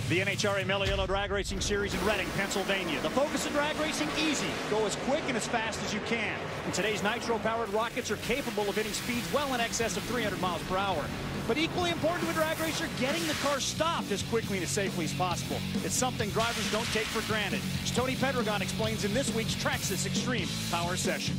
The NHRA Mello Drag Racing Series in Reading, Pennsylvania. The focus of drag racing, easy. Go as quick and as fast as you can. And today's nitro-powered rockets are capable of hitting speeds well in excess of 300 miles per hour. But equally important to a drag racer, getting the car stopped as quickly and as safely as possible. It's something drivers don't take for granted. As Tony Pedregon explains in this week's Traxxas Extreme Power Session.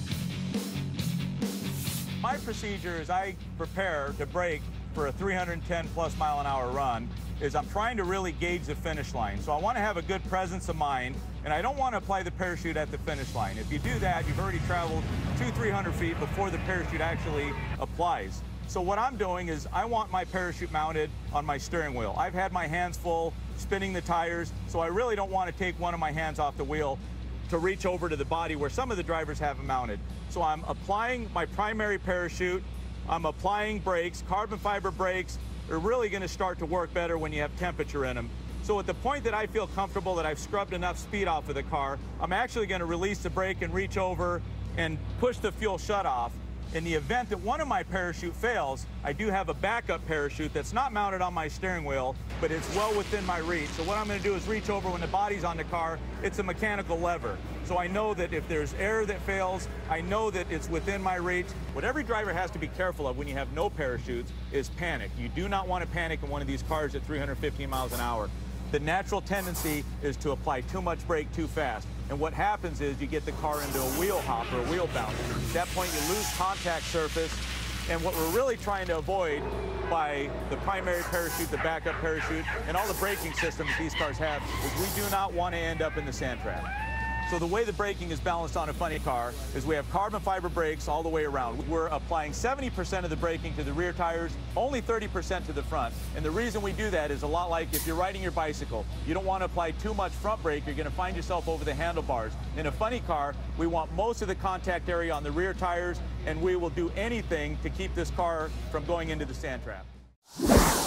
My procedure as I prepare to brake for a 310+ mile an hour run is I'm trying to really gauge the finish line. So I want to have a good presence of mind, and I don't want to apply the parachute at the finish line. If you do that, you've already traveled 200-300 feet before the parachute actually applies. So what I'm doing is I want my parachute mounted on my steering wheel. I've had my hands full spinning the tires, so I really don't want to take one of my hands off the wheel to reach over to the body where some of the drivers have them mounted. So I'm applying my primary parachute, I'm applying brakes, carbon fiber brakes. They're really going to start to work better when you have temperature in them. So at the point that I feel comfortable that I've scrubbed enough speed off of the car, I'm actually going to release the brake and reach over and push the fuel shutoff. In the event that one of my parachute fails, I do have a backup parachute that's not mounted on my steering wheel, but it's well within my reach. So what I'm going to do is reach over when the body's on the car. It's a mechanical lever. So I know that if there's air that fails, I know that it's within my reach. What every driver has to be careful of when you have no parachutes is panic. You do not want to panic in one of these cars at 315 miles an hour. The natural tendency is to apply too much brake too fast. And what happens is you get the car into a wheel hop or a wheel bounce. At that point, you lose contact surface. And what we're really trying to avoid by the primary parachute, the backup parachute, and all the braking systems these cars have is we do not want to end up in the sand trap. So the way the braking is balanced on a funny car is we have carbon fiber brakes all the way around. We're applying 70% of the braking to the rear tires, only 30% to the front. And the reason we do that is a lot like if you're riding your bicycle. You don't want to apply too much front brake, you're going to find yourself over the handlebars. In a funny car, we want most of the contact area on the rear tires, and we will do anything to keep this car from going into the sand trap.